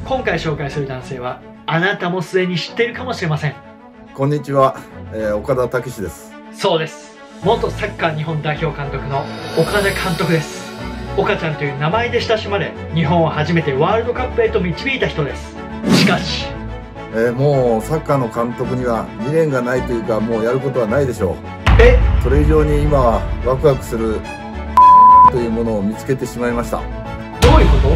今回紹介する男性はあなたもすでに知っているかもしれません。 こんにちは、岡田武史です。 そうです。元サッカー日本代表監督の岡田監督です。岡ちゃんという名前で親しまれ、日本を初めてワールドカップへと導いた人です。しかし、 もうサッカーの監督には未練がないというか、もうやることはないでしょう。それ以上に今はワクワクするというものを見つけてしまいました。 どういうこと？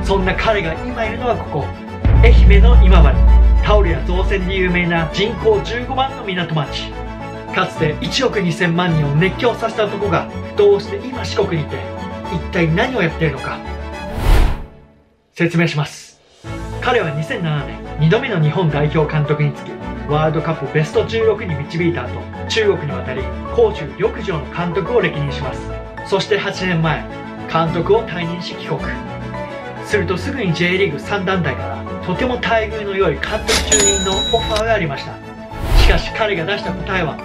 そんな彼が今いるのはここ愛媛の今治。タオルや造船で有名な人口15万の港町。かつて1億2000万人を熱狂させた男がどうして今四国にいて一体何をやっているのか説明します。彼は2007年2度目の日本代表監督につき、ワールドカップベスト16に導いた後、中国に渡り広州緑城の監督を歴任します。そして8年前監督を退任し帰国。するとすぐに J リーグ3団体からとても待遇の良い監督就任のオファーがありました。しかし彼が出した答えは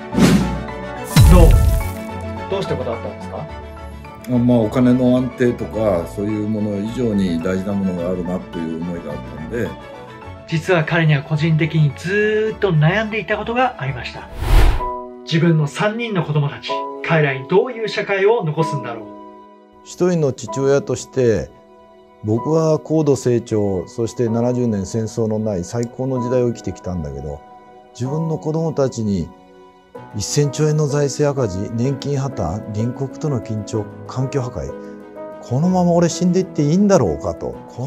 どうして断ったんですか？ お金の安定とかそういうもの以上に大事なものがあるなという思いがあったんで。 実は彼には個人的にずーっと悩んでいたことがありました。自分の3人の子供たち、彼らにどういう社会を残すんだろう。 一人の父親として僕は高度成長、そして70年戦争のない最高の時代を生きてきたんだけど、自分の子供たちに1000兆円の財政赤字、年金破綻、隣国との緊張、環境破壊、このまま俺死んでいっていいんだろうかと、そ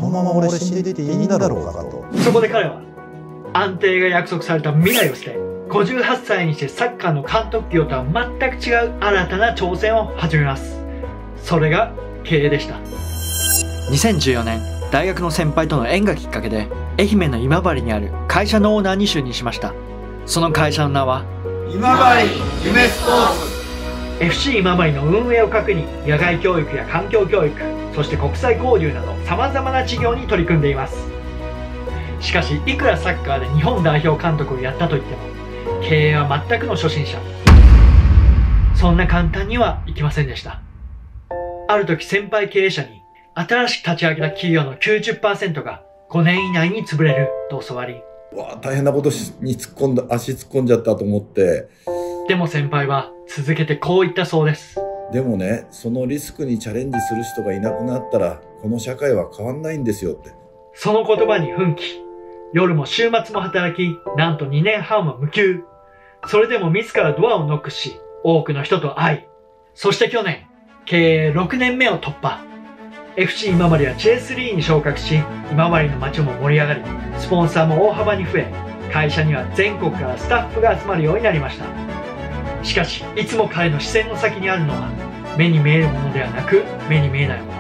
こで彼は安定が約束された未来を捨て、58歳にしてサッカーの監督業とは全く違う新たな挑戦を始めます。それが経営でした。2014年、大学の先輩との縁がきっかけで愛媛の今治にある会社のオーナーに就任しました。その会社の名は今治夢スポーツ。 FC 今治の運営を核に野外教育や環境教育、そして国際交流など様々な事業に取り組んでいます。しかしいくらサッカーで日本代表監督をやったといっても経営は全くの初心者。そんな簡単にはいきませんでした。ある時先輩経営者に新しく立ち上げた企業の 90% が5年以内に潰れると教わり、 大変なことに足突っ込んじゃったと思って。 でも先輩は続けてこう言ったそうです。 でもね、そのリスクにチャレンジする人がいなくなったらこの社会は変わんないんですよって。 その言葉に奮起。夜も週末も働き、なんと2年半は無給。それでも自らドアをノックし、多くの人と会い、そして去年経営6年目を突破。FC 今治は J3 に昇格し、今治の街も盛り上がり、スポンサーも大幅に増え、会社には全国からスタッフが集まるようになりました。しかしいつも彼の視線の先にあるのは目に見えるものではなく目に見えないもの。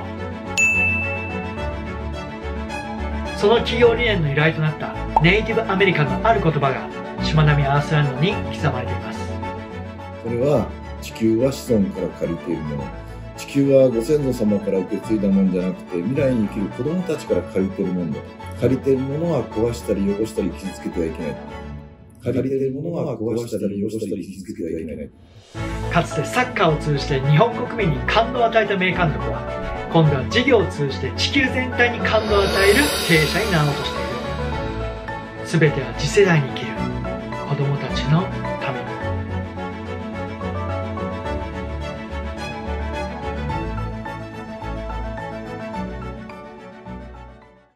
その企業理念の由来となったネイティブアメリカンのある言葉がしまなみアースランドに刻まれています。 これは地球は子孫から借りているもの、地球はご先祖様から受け継いだものじゃなくて未来に生きる子供たちから借りているものだ。借りているものは壊したり汚したり傷つけてはいけない。借りているものは壊したり汚したり傷つけてはいけない。 かつてサッカーを通じて日本国民に感動を与えた名監督は、今度は事業を通じて地球全体に感動を与える経営者になろうとしている。全ては次世代に生きる子供たちの